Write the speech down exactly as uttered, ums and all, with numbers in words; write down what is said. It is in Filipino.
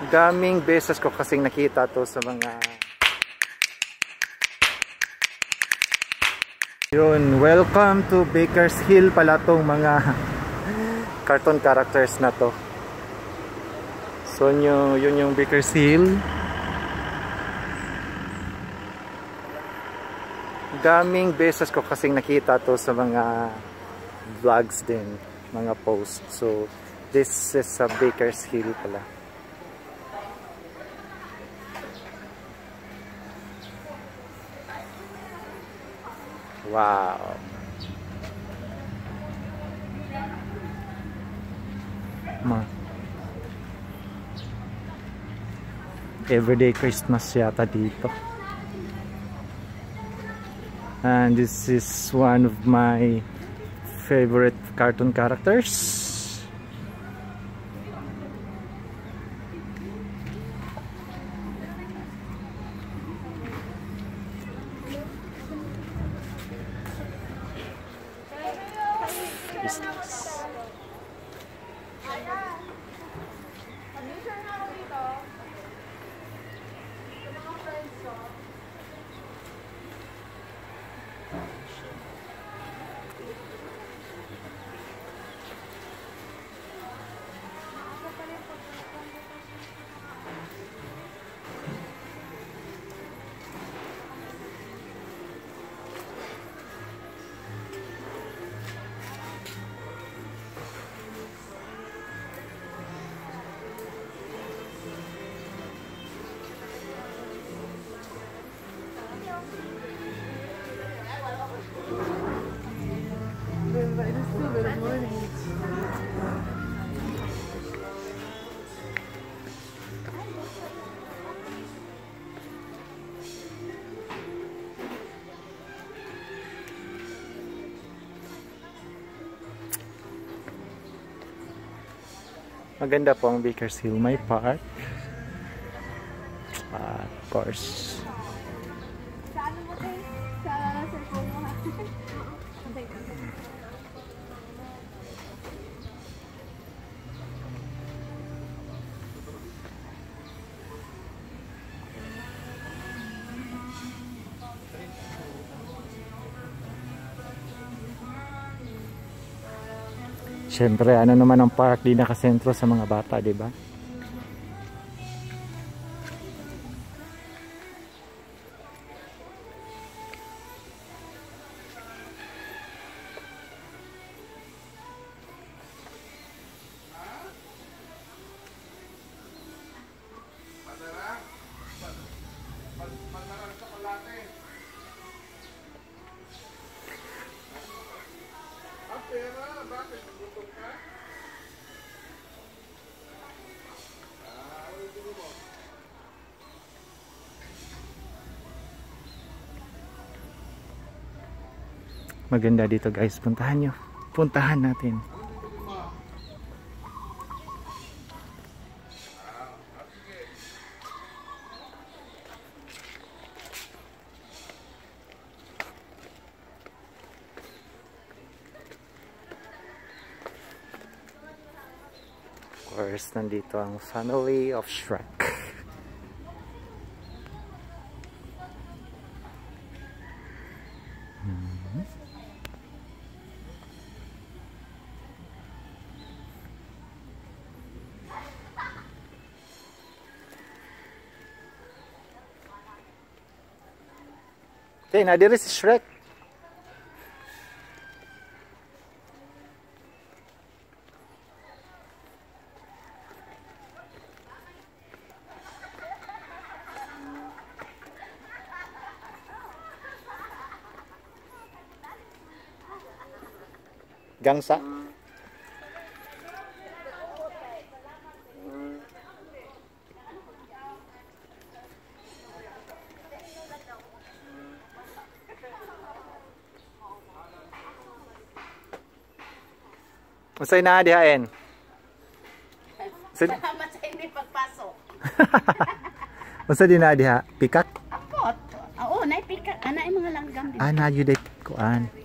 Daming beses ko kasing nakita to sa mga yun. Welcome to Baker's Hill pala tong mga cartoon characters na to. So yun, yun yung Baker's Hill. Daming beses ko kasing nakita to sa mga vlogs din, mga posts. So this is sa Baker's Hill pala. Wow. Ma. Everyday Christmas yata dito. And this is one of my favorite cartoon characters. Maganda po ang Baker's Hill. May park. Uh, of course. Siyempre, ano naman ang park di nakasentro sa mga bata, di ba? Maganda dito guys, puntahan nyo, puntahan natin. Of course, nandito ang family of Shrek. Okay, nadiri si Shrek. Gangsa. Masay na dihain. Salamat sa hindi pagpasok. Masay din na diha. Pikak? Apot. Oo, naipikak. Ana ay mga langgam din. Ah, na yun kuan.